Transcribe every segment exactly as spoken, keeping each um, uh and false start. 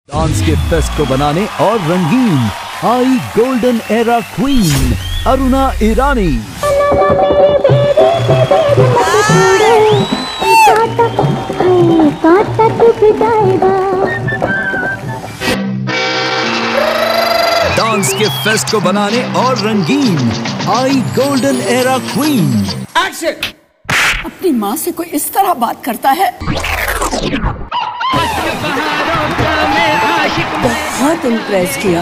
Dance के fest को बनाने और रंगीन आई golden era queen Aruna Irani. Dance के फेस्ट को बनाने और रंगीन आई गोल्डन एरा क्वीन। एक्शन। अपनी माँ से कोई इस तरह बात करता है? बहुत इम्प्रेस किया।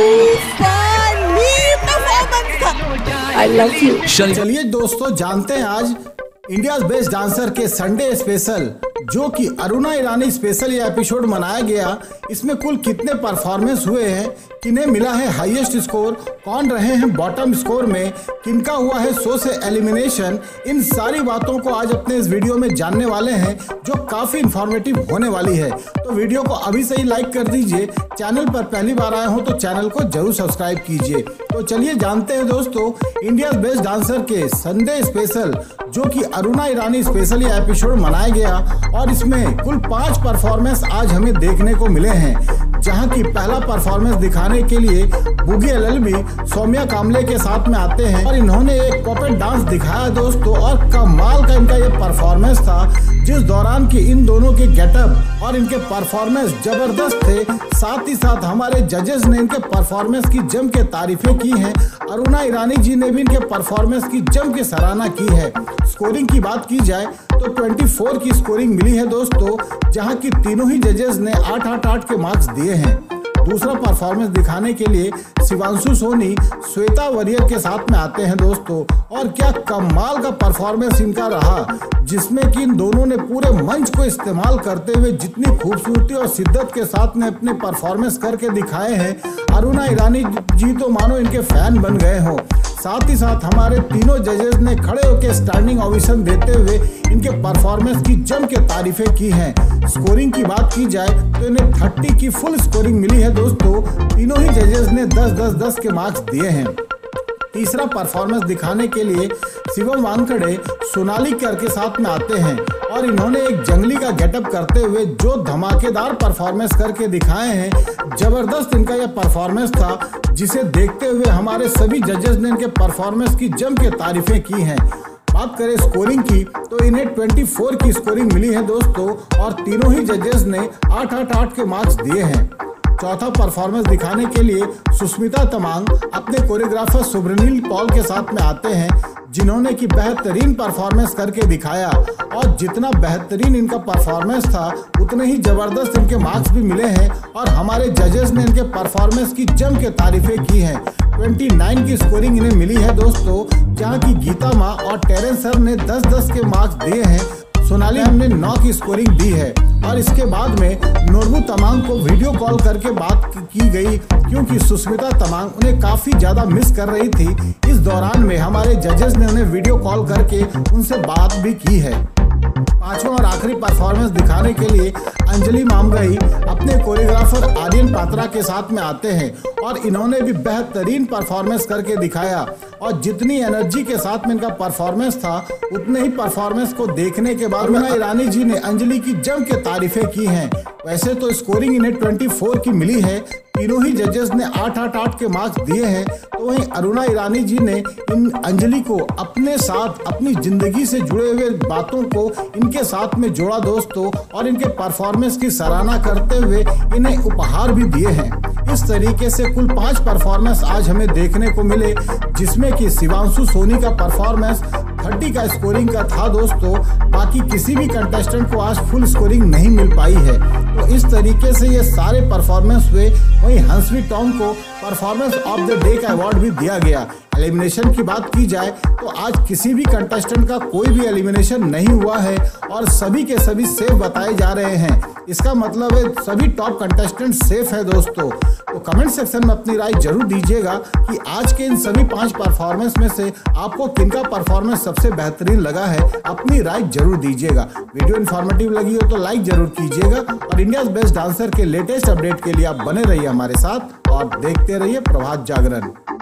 I love you. चलिए दोस्तों, जानते हैं आज इंडिया बेस्ट डांसर के संडे स्पेशल जो कि अरुणा ईरानी स्पेशल ये एपिसोड मनाया गया, इसमें कुल कितने परफॉर्मेंस हुए हैं, किन्हें मिला है हाईएस्ट स्कोर, कौन रहे हैं बॉटम स्कोर में, किनका हुआ है शो से एलिमिनेशन, इन सारी बातों को आज अपने इस वीडियो में जानने वाले हैं जो काफी इंफॉर्मेटिव होने वाली है। तो वीडियो को अभी से ही लाइक कर दीजिए, चैनल पर पहली बार आए हो तो चैनल को जरूर सब्सक्राइब कीजिए। तो चलिए जानते हैं दोस्तों इंडिया बेस्ट डांसर के संडे स्पेशल जो कि अरुणा ईरानी स्पेशल ये एपिसोड मनाया गया, और इसमें कुल पांच परफॉर्मेंस आज हमें देखने को मिले हैं। जहां की पहला परफॉर्मेंस दिखाने के लिए बुगी एलएलबी सौम्या कामले के साथ में आते हैं और इन्होंने एक पपेट डांस दिखाया दोस्तों, और कमाल का इनका ये परफॉर्मेंस था जिस दौरान की इन दोनों के गेटअप और इनके परफॉर्मेंस जबरदस्त थे। साथ ही साथ हमारे जजेस ने इनके परफॉर्मेंस की जम के तारीफें की हैं। अरुणा ईरानी जी ने भी इनके परफॉर्मेंस की जम के सराहना की है। स्कोरिंग की बात की जाए तो चौबीस की स्कोरिंग मिली है दोस्तों, जहां की तीनों ही जजेस ने आठ आठ आठ के मार्क्स दिए हैं। दूसरा परफॉर्मेंस दिखाने के लिए शिवांशु सोनी श्वेता वरियर के साथ में आते हैं दोस्तों, और क्या कमाल का परफॉर्मेंस इनका रहा, जिसमें कि इन दोनों ने पूरे मंच को इस्तेमाल करते हुए जितनी खूबसूरती और शिद्दत के साथ में अपने परफॉर्मेंस करके दिखाए हैं। अरुणा ईरानी जी तो मानो इनके फैन बन गए हो। साथ ही साथ हमारे तीनों जजेस ने खड़े होकर स्टैंडिंग ओवेशन देते हुए इनके परफॉर्मेंस की जम के तारीफें की हैं। स्कोरिंग की बात की जाए तो इन्हें तीस की फुल स्कोरिंग मिली है दोस्तों। तीनों ही जजेस ने दस दस दस के मार्क्स दिए हैं। तीसरा परफॉर्मेंस दिखाने के लिए शिवम वानखड़े सोनाली कर के साथ में आते हैं, और इन्होंने एक जंगली का गेटअप करते हुए जो धमाकेदार परफॉर्मेंस करके दिखाए हैं। जबरदस्त इनका यह परफॉर्मेंस था जिसे देखते हुए हमारे सभी जजेस ने इनके परफॉर्मेंस की जम के तारीफें की हैं। बात करें स्कोरिंग की तो इन्हें चौबीस की स्कोरिंग मिली है दोस्तों, और तीनों ही जजेस ने आठ आठ आठ के मार्क्स दिए हैं। चौथा परफॉर्मेंस दिखाने के लिए सुष्मिता तमांग अपने कोरियोग्राफर सुब्रनील पॉल के साथ में आते हैं, जिन्होंने की बेहतरीन परफॉर्मेंस करके दिखाया, और जितना बेहतरीन इनका परफॉर्मेंस था उतने ही जबरदस्त इनके मार्क्स भी मिले हैं, और हमारे जजेस ने इनके परफॉर्मेंस की जम के तारीफें की हैं। उनतीस की स्कोरिंग इन्हें मिली है दोस्तों, जहां की गीता माँ और टेरेंस सर ने दस दस के मार्क्स दिए हैं। सोनाली हमने नौ की स्कोरिंग दी है, और इसके बाद में नोरबू तमांग को वीडियो कॉल करके बात की गई, क्योंकि सुष्मिता तमांग उन्हें काफी ज्यादा मिस कर रही थी। इस दौरान में हमारे जजेस ने उन्हें वीडियो कॉल करके उनसे बात भी की है। पांचवा और आखिरी परफॉर्मेंस दिखाने के लिए अंजलि मामगई अपने कोरियोग्राफर आर्यन पात्रा के साथ में आते हैं, और इन्होंने भी बेहतरीन परफॉर्मेंस करके दिखाया, और जितनी एनर्जी के साथ में इनका परफॉर्मेंस था उतने ही परफॉर्मेंस को देखने के बाद अरुणा ईरानी जी ने अंजलि की जम के तारीफें की हैं। वैसे तो स्कोरिंग इन्हें चौबीस की मिली है, तीनों ही जजेस ने आठ आठ आठ के मार्क्स दिए हैं। तो वहीं अरुणा ईरानी जी ने इन अंजलि को अपने साथ अपनी जिंदगी से जुड़े हुए बातों को इनके साथ में जोड़ा दोस्तों, और इनके परफॉर्मेंस की सराहना करते हुए इन्हें उपहार भी दिए हैं। इस तरीके से कुल पांच परफॉर्मेंस आज हमें देखने को मिले, जिसमें कि शिवांशु सोनी का परफॉर्मेंस तीस का स्कोरिंग का था दोस्तों। बाकी किसी भी कंटेस्टेंट को आज फुल स्कोरिंग नहीं मिल पाई है। तो इस तरीके से ये सारे परफॉर्मेंस हुए। वहीं हंसवी टॉम को परफॉर्मेंस ऑफ द डे का अवार्ड भी दिया गया। एलिमिनेशन की बात की जाए तो आज किसी भी कंटेस्टेंट का कोई भी एलिमिनेशन नहीं हुआ है, और सभी के सभी सेफ बताए जा रहे हैं। इसका मतलब है सभी टॉप कंटेस्टेंट सेफ है दोस्तों। तो कमेंट सेक्शन में अपनी राय जरूर दीजिएगा कि आज के इन सभी पांच परफॉर्मेंस में से आपको किनका परफॉर्मेंस सबसे बेहतरीन लगा है। अपनी राय जरूर दीजिएगा। वीडियो इन्फॉर्मेटिव लगी हो तो लाइक जरूर कीजिएगा, और इंडिया बेस्ट डांसर के लेटेस्ट अपडेट के लिए आप बने रहिए हमारे साथ और देखते रहिए प्रभात जागरण।